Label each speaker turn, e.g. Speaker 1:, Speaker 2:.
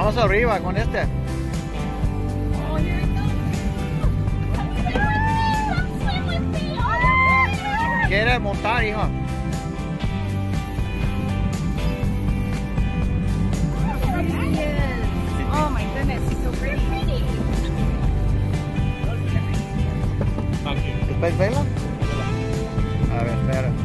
Speaker 1: Vamos arriba con este.
Speaker 2: Oh, here it goes.
Speaker 1: ¿Quiere montar, hijo?
Speaker 2: Oh my goodness, he's so pretty.
Speaker 1: ¿Después vela? A ver, espera.